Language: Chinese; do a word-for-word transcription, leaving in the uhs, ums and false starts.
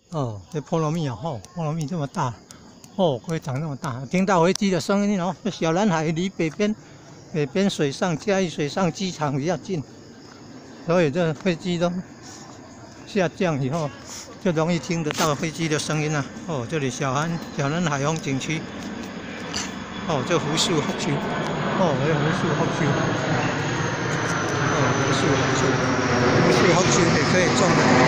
哦，这菠萝蜜啊，哦，菠萝蜜这么大，哦，可以长这么大。听到飞机的声音哦，小男孩离北边北边水上嘉义水上机场比较近，所以这飞机都下降以后，就容易听得到飞机的声音啊。哦，这里小安小南海风景区，哦，这湖树福树，哦，这湖树福树，哦，湖树福树，湖树福树也可以种。